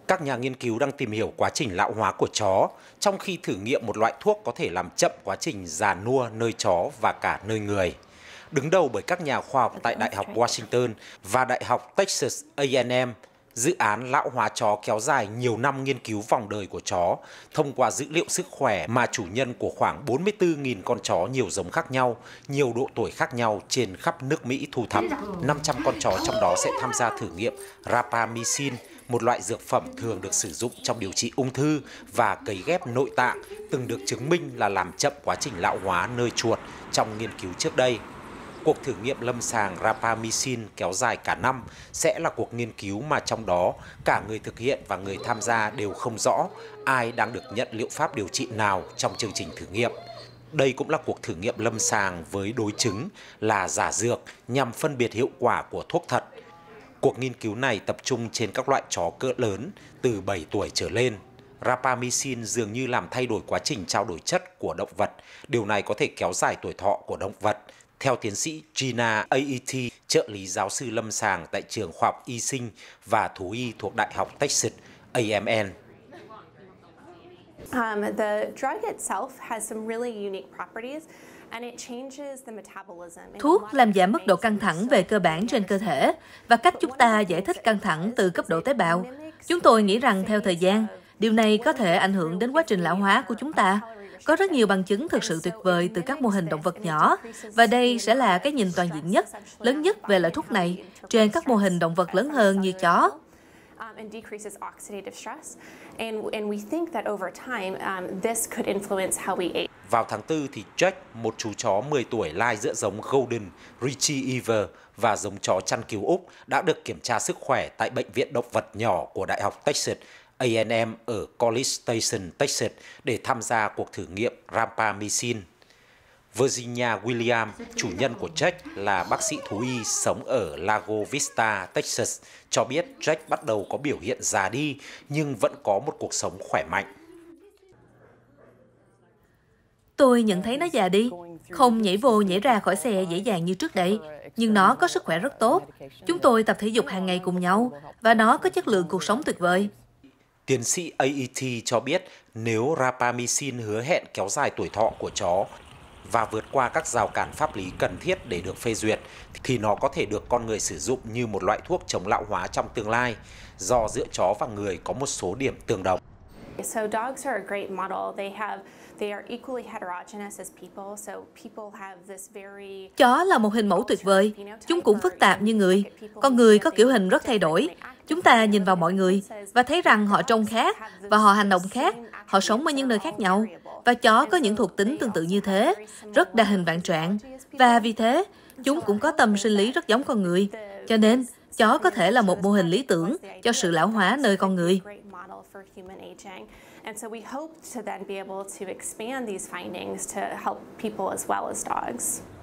Các nhà nghiên cứu đang tìm hiểu quá trình lão hóa của chó, trong khi thử nghiệm một loại thuốc có thể làm chậm quá trình già nua nơi chó và cả nơi người. Đứng đầu bởi các nhà khoa học tại Đại học Washington và Đại học Texas A&M, dự án lão hóa chó kéo dài nhiều năm nghiên cứu vòng đời của chó thông qua dữ liệu sức khỏe mà chủ nhân của khoảng 44.000 con chó nhiều giống khác nhau, nhiều độ tuổi khác nhau trên khắp nước Mỹ thu thập. 500 con chó trong đó sẽ tham gia thử nghiệm rapamycin, một loại dược phẩm thường được sử dụng trong điều trị ung thư và cấy ghép nội tạng, từng được chứng minh là làm chậm quá trình lão hóa nơi chuột trong nghiên cứu trước đây. Cuộc thử nghiệm lâm sàng rapamycin kéo dài cả năm sẽ là cuộc nghiên cứu mà trong đó cả người thực hiện và người tham gia đều không rõ ai đang được nhận liệu pháp điều trị nào trong chương trình thử nghiệm. Đây cũng là cuộc thử nghiệm lâm sàng với đối chứng là giả dược nhằm phân biệt hiệu quả của thuốc thật. Cuộc nghiên cứu này tập trung trên các loại chó cỡ lớn từ 7 tuổi trở lên. Rapamycin dường như làm thay đổi quá trình trao đổi chất của động vật. Điều này có thể kéo dài tuổi thọ của động vật. Theo tiến sĩ Gina Aeti, trợ lý giáo sư lâm sàng tại trường khoa học y sinh và thú y thuộc Đại học Texas A&M. The drug itself has some really unique properties. Thuốc làm giảm mức độ căng thẳng về cơ bản trên cơ thể và cách chúng ta giải thích căng thẳng từ cấp độ tế bào. Chúng tôi nghĩ rằng theo thời gian, điều này có thể ảnh hưởng đến quá trình lão hóa của chúng ta. Có rất nhiều bằng chứng thực sự tuyệt vời từ các mô hình động vật nhỏ, và đây sẽ là cái nhìn toàn diện nhất, lớn nhất về loại thuốc này trên các mô hình động vật lớn hơn như chó. Vào tháng 4 thì Jack, một chú chó 10 tuổi lai giữa giống Golden Retriever và giống chó chăn cứu Úc, đã được kiểm tra sức khỏe tại Bệnh viện Động vật nhỏ của Đại học Texas A&M ở College Station, Texas để tham gia cuộc thử nghiệm rapamycin. Virginia Williams, chủ nhân của Jack, là bác sĩ thú y sống ở Lago Vista, Texas, cho biết Jack bắt đầu có biểu hiện già đi nhưng vẫn có một cuộc sống khỏe mạnh. Tôi nhận thấy nó già đi, không nhảy vô nhảy ra khỏi xe dễ dàng như trước đây, nhưng nó có sức khỏe rất tốt. Chúng tôi tập thể dục hàng ngày cùng nhau và nó có chất lượng cuộc sống tuyệt vời. Tiến sĩ AET cho biết nếu rapamycin hứa hẹn kéo dài tuổi thọ của chó và vượt qua các rào cản pháp lý cần thiết để được phê duyệt, thì nó có thể được con người sử dụng như một loại thuốc chống lão hóa trong tương lai, do giữa chó và người có một số điểm tương đồng. Chó là một hình mẫu tuyệt vời. Chúng cũng phức tạp như người. Con người có kiểu hình rất thay đổi. Chúng ta nhìn vào mọi người và thấy rằng họ trông khác và họ hành động khác. Họ sống ở những nơi khác nhau. Và chó có những thuộc tính tương tự như thế, rất đa hình vạn trạng. Và vì thế, chúng cũng có tâm sinh lý rất giống con người. Cho nên, chó có thể là một mô hình lý tưởng cho sự lão hóa nơi con người. And so we hope to then be able to expand these findings to help people as well as dogs.